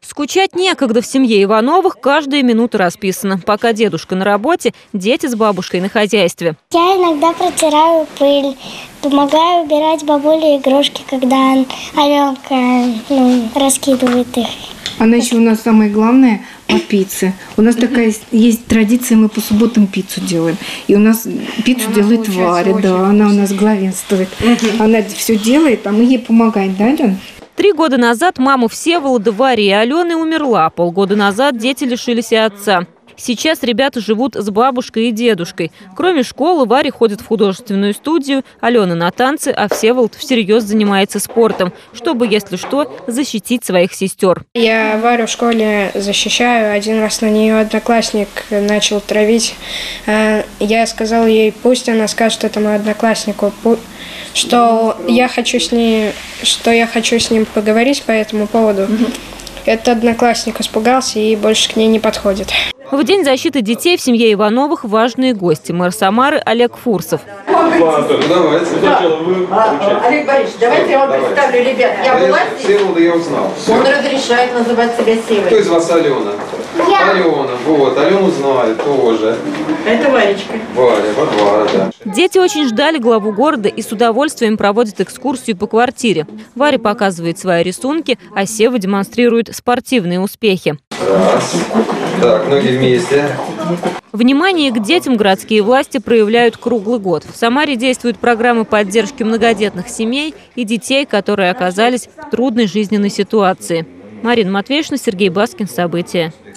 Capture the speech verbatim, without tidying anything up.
Скучать некогда в семье Ивановых, каждая минута расписана. Пока дедушка на работе, дети с бабушкой на хозяйстве. Я иногда протираю пыль, помогаю убирать бабуле игрушки, когда Аленка ну, раскидывает их. Она еще у нас самое главное по пицце. У нас такая есть традиция, мы по субботам пиццу делаем. И у нас пиццу она делает Варя, да, она у нас главенствует. Она все делает, а мы ей помогаем, да, Ален? Три года назад мама Всеволода, Вари и Алены умерла. Полгода назад дети лишились и отца. Сейчас ребята живут с бабушкой и дедушкой. Кроме школы, Варя ходит в художественную студию, Алена на танцы, а Всеволод всерьез занимается спортом, чтобы, если что, защитить своих сестер. Я Варю в школе защищаю. Один раз на нее одноклассник начал травить. Я сказал ей, пусть она скажет этому однокласснику, что я хочу с ней, что я хочу с ним поговорить по этому поводу. Этот одноклассник испугался и больше к ней не подходит. В День защиты детей в семье Ивановых важные гости. Мэр Самары Олег Фурсов. Давайте. А, Олег Борисович, давайте я вам представлю ребят. Я была здесь. Всеволода я узнал. Он разрешает называть себя Севой. Кто из вас Алена? Я. Алена, вот. Алену знает тоже. Это Варечка. Варя, Варвара, да. Дети очень ждали главу города и с удовольствием проводят экскурсию по квартире. Варя показывает свои рисунки, а Сева демонстрирует спортивные успехи. Раз. Так, ноги вместе. Внимание к детям городские власти проявляют круглый год. В Самаре действуют программы поддержки многодетных семей и детей, которые оказались в трудной жизненной ситуации. Марина Матвеевна, Сергей Баскин. События.